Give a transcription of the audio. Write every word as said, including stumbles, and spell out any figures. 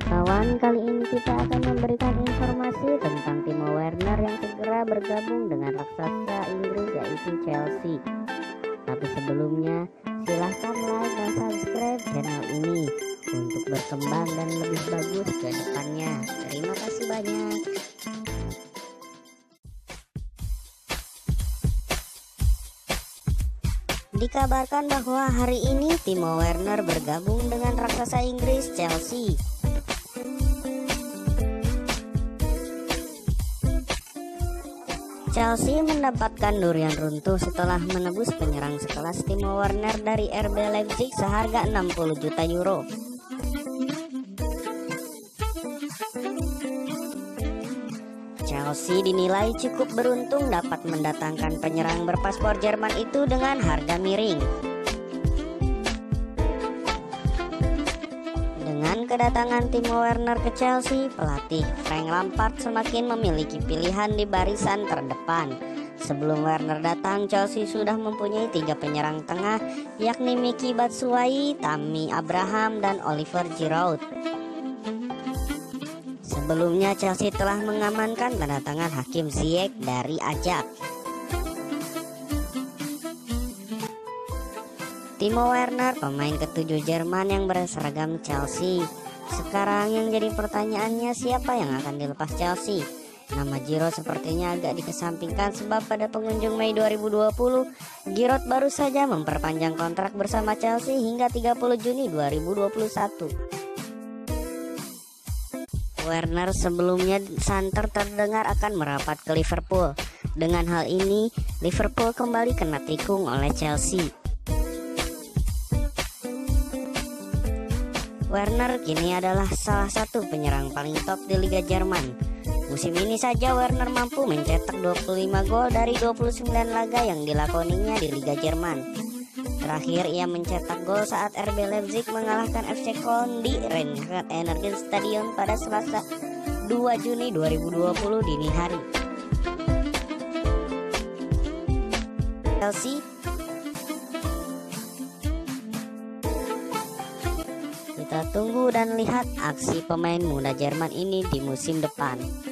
kawan, kali ini kita akan memberikan informasi tentang Timo Werner yang segera bergabung dengan raksasa Inggris yaitu Chelsea. Tapi sebelumnya, silahkan like dan subscribe channel ini untuk berkembang dan lebih bagus ke depannya. Terima kasih banyak. Dikabarkan bahwa hari ini Timo Werner bergabung dengan raksasa Inggris Chelsea. Chelsea mendapatkan durian runtuh setelah menebus penyerang sekelas Timo Werner dari R B Leipzig seharga enam puluh juta euro. Chelsea dinilai cukup beruntung dapat mendatangkan penyerang berpaspor Jerman itu dengan harga miring. Dengan kedatangan Timo Werner ke Chelsea, pelatih Frank Lampard semakin memiliki pilihan di barisan terdepan. Sebelum Werner datang, Chelsea sudah mempunyai tiga penyerang tengah, yakni Michy Batshuayi, Tammy Abraham, dan Oliver Giroud. Sebelumnya Chelsea telah mengamankan kedatangan Hakim Ziyech dari Ajax. Timo Werner, pemain ketujuh Jerman yang berseragam Chelsea. Sekarang yang jadi pertanyaannya, siapa yang akan dilepas Chelsea? Nama Giroud sepertinya agak dikesampingkan sebab pada penghujung Mei dua ribu dua puluh, Giroud baru saja memperpanjang kontrak bersama Chelsea hingga tiga puluh Juni dua ribu dua puluh satu. Werner sebelumnya santer terdengar akan merapat ke Liverpool. Dengan hal ini, Liverpool kembali kena tikung oleh Chelsea. Werner kini adalah salah satu penyerang paling top di Liga Jerman. Musim ini saja Werner mampu mencetak dua puluh lima gol dari dua puluh sembilan laga yang dilakoninya di Liga Jerman. Terakhir ia mencetak gol saat R B Leipzig mengalahkan F C Köln di Rhein-Energie Stadion pada Selasa dua Juni dua ribu dua puluh dini hari. Chelsea Kita tunggu dan lihat aksi pemain muda Jerman ini di musim depan.